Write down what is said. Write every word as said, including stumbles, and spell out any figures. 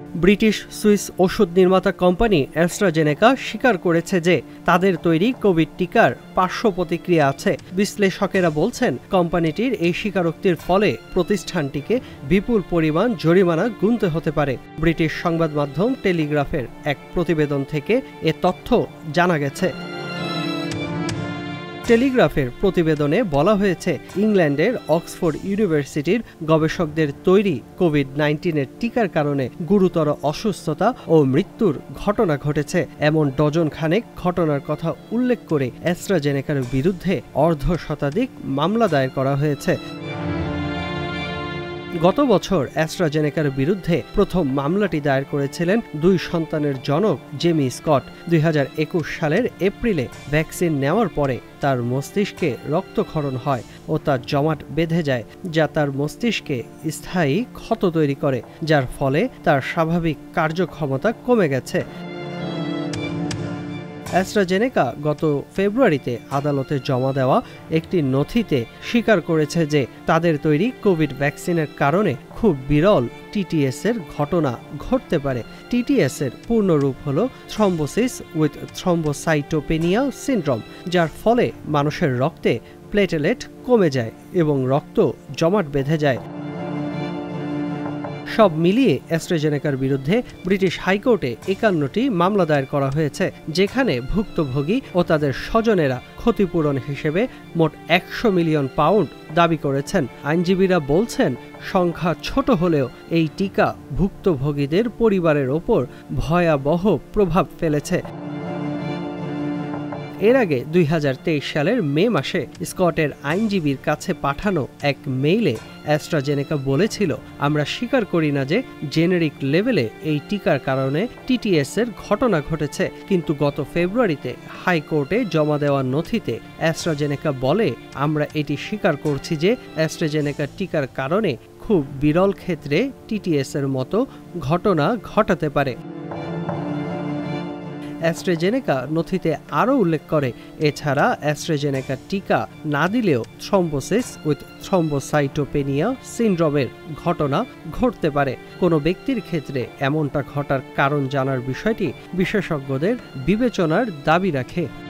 British Swiss ওষুধ নির্মাতা company AstraZeneca স্বীকার করেছে যে তাদের তৈরি কোভিড টিকার পার্শ্ব প্রতিক্রিয়া আছে। বিশ্লেষকেরা বলছেন, কোম্পানিটির এই স্বীকারোক্তির ফলে প্রতিষ্ঠানটিকে বিপুল পরিমাণ জরিমানা গুনতে হতে পারে। ব্রিটিশ সংবাদ মাধ্যম টেলিগ্রাফের এক প্রতিবেদন থেকে এ তথ্য জানা গেছে। টেলিগ্রাফের প্রতিবেদনে বলা হয়েছে, ইংল্যান্ডের অক্সফোর্ড ইউনিভার্সিটির গবেষকদের তৈরি কোভিড নাইন্টিনের টিকার কারণে গুরুতর অসুস্থতা ও মৃত্যুর ঘটনা ঘটেছে। এমন ডজন খানেক ঘটনার কথা উল্লেখ করে অ্যাস্ট্রাজেনেকার বিরুদ্ধে অর্ধ শতাধিক মামলা দায়ের করা হয়েছে। গত বছর অ্যাস্ট্রাজেনেকার বিরুদ্ধে প্রথম মামলাটি দায়ের করেছিলেন দুই সন্তানের জনক জেমি স্কট। দুই হাজার একুশ সালের এপ্রিলে ভ্যাকসিন নেওয়ার পরে তার মস্তিষ্কে রক্তক্ষরণ হয় ও তার জমাট বেঁধে যায়, যা তার মস্তিষ্কে স্থায়ী ক্ষত তৈরি করে, যার ফলে তার স্বাভাবিক কার্যক্ষমতা কমে গেছে। অ্যাস্ট্রাজেনেকা গত ফেব্রুয়ারিতে আদালতে জমা দেওয়া একটি নথিতে স্বীকার করেছে যে তাদের তৈরি কোভিড ভ্যাকসিনের কারণে খুব বিরল টিটিএস এর ঘটনা ঘটতে পারে। টিটিএস এর পূর্ণরূপ হল থ্রম্বোসিস উইথ থ্রম্বোসাইটোপেনিয়া সিনড্রোম, যার ফলে মানুষের রক্তে প্লেটেলেট কমে যায় এবং রক্ত জমাট বেঁধে যায়। সব মিলিয়ে অ্যাস্ট্রাজেনেকার বিরুদ্ধে ব্রিটিশ হাইকোর্টে একান্নটি মামলা দায়ের করা হয়েছে, যেখানে ভুক্তভোগী ও তাদের স্বজনেরা ক্ষতিপূরণ হিসেবে মোট একশো মিলিয়ন পাউন্ড দাবি করেছেন। আইনজীবীরা বলছেন, সংখ্যা ছোট হলেও এই টিকা ভুক্তভোগীদের পরিবারের ওপর ভয়াবহ প্রভাব ফেলেছে। এর আগে দুই হাজার তেইশ সালের মে মাসে স্কটের আইনজীবীর কাছে পাঠানো এক মেইলে অ্যাস্ট্রাজেনেকা বলেছিল, আমরা স্বীকার করি না যে জেনেরিক লেভেলে এই টিকার কারণে টিটিএস এর ঘটনা ঘটেছে, কিন্তু গত ফেব্রুয়ারিতে হাইকোর্টে জমা দেওয়া নথিতে অ্যাস্ট্রাজেনেকা বলে, আমরা এটি স্বীকার করছি যে অ্যাস্ট্রাজেনেকা টিকার কারণে খুব বিরল ক্ষেত্রে টিটিএস এর মতো ঘটনা ঘটাতে পারে। অ্যাস্ট্রাজেনেকা নথিতে আরও উল্লেখ করে, এছাড়া অ্যাস্ট্রাজেনেকা টিকা না দিলেও থ্রম্বোসিস উইথ থ্রম্বোসাইটোপেনিয়া সিনড্রোমের ঘটনা ঘটতে পারে। কোনো ব্যক্তির ক্ষেত্রে এমনটা ঘটার কারণ জানার বিষয়টি বিশেষজ্ঞদের বিবেচনার দাবি রাখে।